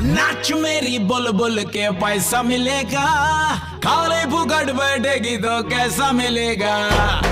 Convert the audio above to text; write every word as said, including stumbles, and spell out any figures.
नाच मेरी बुलबुल के पैसा मिलेगा, खाली फुकट बैठेगी तो कैसा मिलेगा।